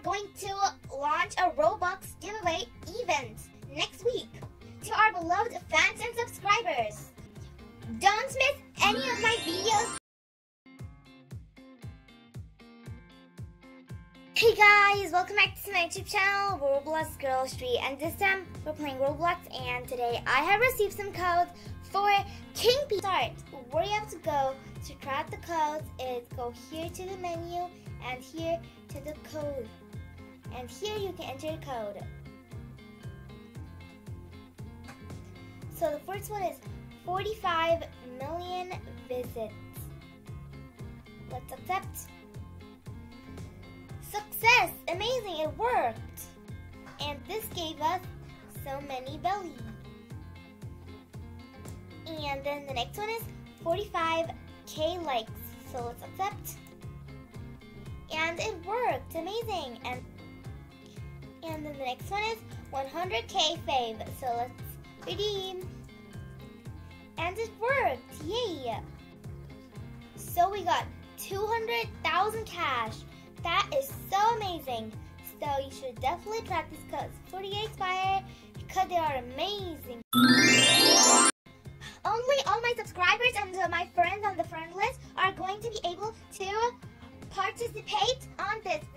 going to launch a Robux giveaway event next week to our beloved fans and subscribers. Don't miss any of my videos. Hey guys, welcome back to my YouTube channel, Roblox Girl Street, and this time we're playing Roblox, and today I have received some codes for King P. Start. Where you have to go to try out the codes is go here to the menu and here to the code, and here you can enter a code. So the first one is 45 million visits. Let's accept. Success! Amazing, it worked! And this gave us so many belly. And then the next one is 45k likes. So let's accept. And it worked, amazing! And then the next one is 100k fave. So let's redeem. And it worked, yay! So we got 200,000 cash. That is so amazing. So you should definitely try these codes. 48 expire because they are amazing. Only all my subscribers and my friends on the friend list are going to be able to participate on this